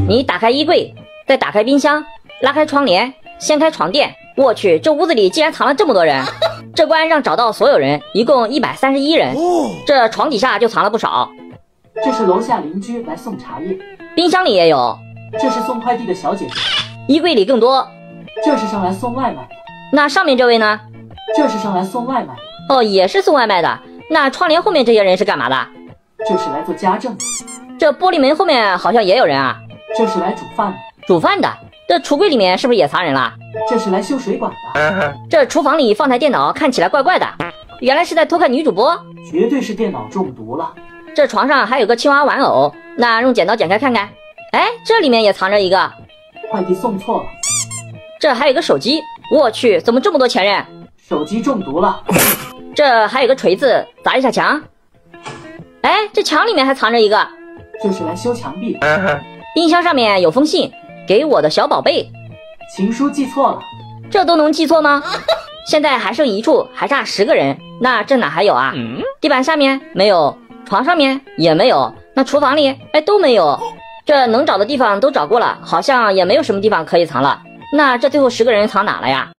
你打开衣柜，再打开冰箱，拉开窗帘，掀开床垫。我去，这屋子里竟然藏了这么多人！这关让找到所有人，一共131人。这床底下就藏了不少。 这是楼下邻居来送茶叶， 冰箱里也有。 这是送快递的小姐姐， 衣柜里更多。 这是上来送外卖的。 那上面这位呢？ 这是上来送外卖的。 哦，也是送外卖的。那窗帘后面这些人是干嘛的？ 这是来做家政的。 这玻璃门后面好像也有人啊。 这是来煮饭的。 煮饭的。这橱柜里面是不是也藏人了？ 这是来修水管的。 这厨房里放台电脑看起来怪怪的，原来是在偷看女主播。 绝对是电脑中毒了。 这床上还有个青蛙玩偶，那用剪刀剪开看看。哎，这里面也藏着一个。 快递送错了。 这还有个手机，我去，怎么这么多前任？ 手机中毒了。 这还有个锤子，砸一下墙。哎，这墙里面还藏着一个。 这是来修墙壁。 冰箱上面有封信，给我的小宝贝。 情书寄错了。 这都能记错吗？现在还剩一处，还差10个人。那这哪还有啊？地板下面没有，床上面也没有，那厨房里都没有。这能找的地方都找过了，好像也没有什么地方可以藏了。那这最后10个人藏哪了呀？